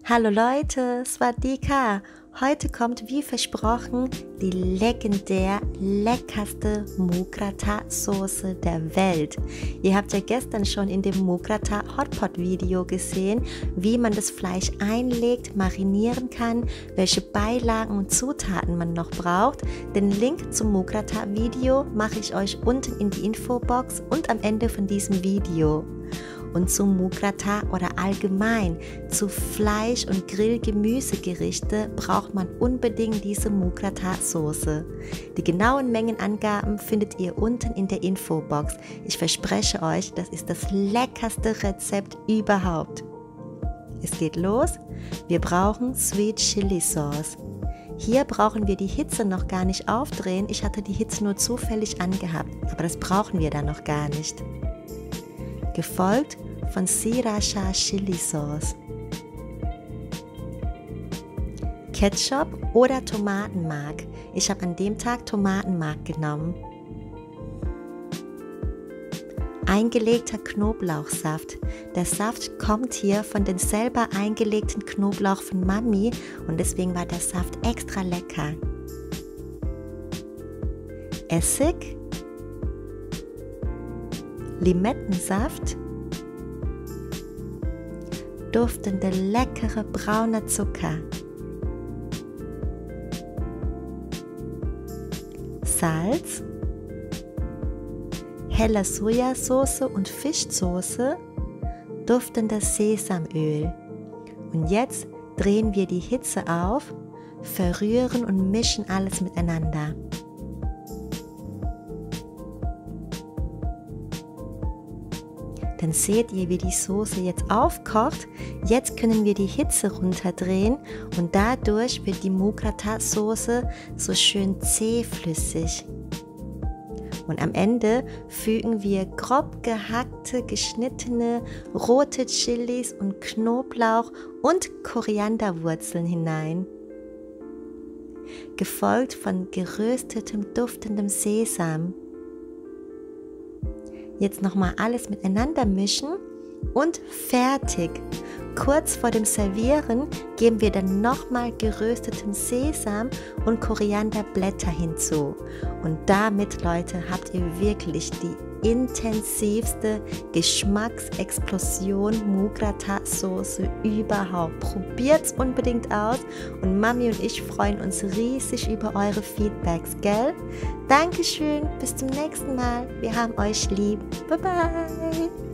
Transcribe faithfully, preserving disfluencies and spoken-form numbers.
Hallo Leute, Swadika! Heute kommt wie versprochen die legendär leckerste Mookratha-Soße der Welt. Ihr habt ja gestern schon in dem Mookratha Hotpot Video gesehen, wie man das Fleisch einlegt, marinieren kann, welche Beilagen und Zutaten man noch braucht. Den Link zum Mookratha Video mache ich euch unten in die Infobox und am Ende von diesem Video. Und zum Mookratha oder allgemein zu Fleisch- und Grill-Gemüsegerichte braucht man unbedingt diese Mookratha-Soße. Die genauen Mengenangaben findet ihr unten in der Infobox. Ich verspreche euch, das ist das leckerste Rezept überhaupt. Es geht los. Wir brauchen Sweet Chili Sauce. Hier brauchen wir die Hitze noch gar nicht aufdrehen. Ich hatte die Hitze nur zufällig angehabt, aber das brauchen wir dann noch gar nicht. Gefolgt von Sriracha Chili Sauce, Ketchup oder Tomatenmark. Ich habe an dem Tag Tomatenmark genommen. Eingelegter Knoblauchsaft. Der Saft kommt hier von den selber eingelegten Knoblauch von Mami und deswegen war der Saft extra lecker. Essig, Limettensaft, duftende leckere braune Zucker, Salz, helle Sojasauce und Fischsoße, duftendes Sesamöl. Und jetzt drehen wir die Hitze auf, verrühren und mischen alles miteinander. Dann seht ihr, wie die Soße jetzt aufkocht. Jetzt können wir die Hitze runterdrehen und dadurch wird die Mookratha-Soße so schön zähflüssig. Und am Ende fügen wir grob gehackte, geschnittene rote Chilis und Knoblauch und Korianderwurzeln hinein. Gefolgt von geröstetem, duftendem Sesam. Jetzt nochmal alles miteinander mischen und fertig. Kurz vor dem Servieren geben wir dann nochmal gerösteten Sesam und Korianderblätter hinzu. Und damit, Leute, habt ihr wirklich die intensivste Geschmacksexplosion Mookratha-Soße überhaupt. Probiert's unbedingt aus und Mami und ich freuen uns riesig über eure Feedbacks, gell? Dankeschön, bis zum nächsten Mal. Wir haben euch lieb. Bye bye.